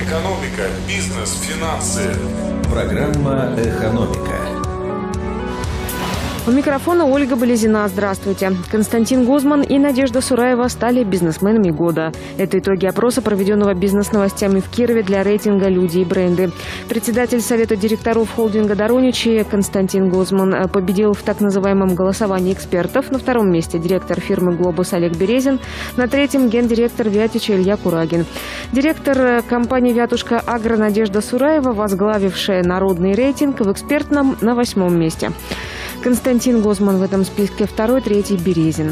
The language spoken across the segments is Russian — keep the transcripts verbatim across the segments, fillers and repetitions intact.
Экономика, бизнес, финансы. Программа «Экономика». У микрофона Ольга Болезина. Здравствуйте. Константин Гузман и Надежда Сураева стали бизнесменами года. Это итоги опроса, проведенного «Бизнес-новостями» в Кирове для рейтинга «Люди и бренды». Председатель Совета директоров холдинга «Дороничи» Константин Гузман победил в так называемом голосовании экспертов. На втором месте директор фирмы «Глобус» Олег Березин. На третьем гендиректор «Вятича» Илья Курагин. Директор компании «Вятушка Агро» Надежда Сураева, возглавившая народный рейтинг, в экспертном на восьмом месте. Константин Гузман в этом списке второй, третий Березин.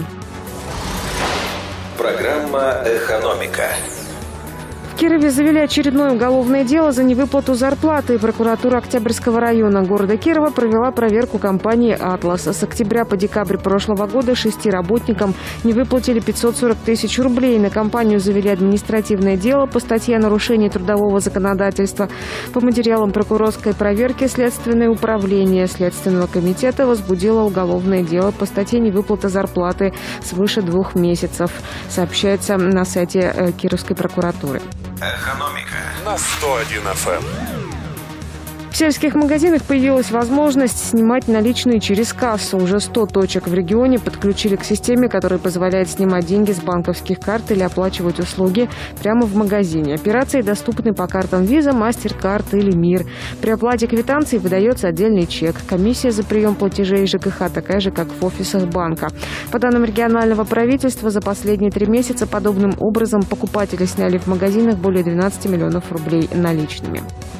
Программа «Экономика». В Кирове завели очередное уголовное дело за невыплату зарплаты. Прокуратура Октябрьского района города Кирова провела проверку компании «Атлас». С октября по декабрь прошлого года шести работникам не выплатили пятьсот сорок тысяч рублей. На компанию завели административное дело по статье о нарушении трудового законодательства. По материалам прокурорской проверки Следственное управление Следственного комитета возбудило уголовное дело по статье «Невыплата зарплаты свыше двух месяцев», сообщается на сайте Кировской прокуратуры. Экономика на сто один эф эм. В сельских магазинах появилась возможность снимать наличные через кассу. Уже сто точек в регионе подключили к системе, которая позволяет снимать деньги с банковских карт или оплачивать услуги прямо в магазине. Операции доступны по картам Visa, MasterCard или МИР. При оплате квитанции выдается отдельный чек. Комиссия за прием платежей ЖКХ такая же, как в офисах банка. По данным регионального правительства, за последние три месяца подобным образом покупатели сняли в магазинах более двенадцати миллионов рублей наличными.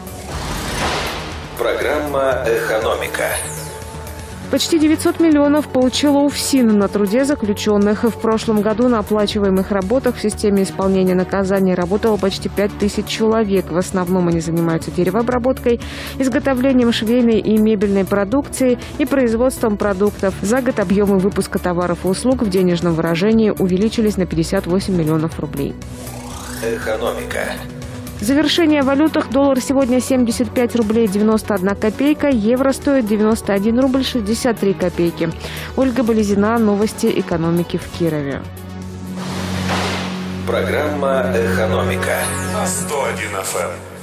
Программа «Экономика». Почти девятьсот миллионов получила УФСИН на труде заключенных. В прошлом году на оплачиваемых работах в системе исполнения наказаний работало почти пять тысяч человек. В основном они занимаются деревообработкой, изготовлением швейной и мебельной продукции и производством продуктов. За год объемы выпуска товаров и услуг в денежном выражении увеличились на пятьдесят восемь миллионов рублей. Экономика. Завершение в валютах. Доллар сегодня семьдесят пять рублей девяносто одна копейка. Евро стоит девяносто один рубль шестьдесят три копейки. Ольга Болезина. Новости экономики в Кирове. Программа «Экономика» на сто один эф эм.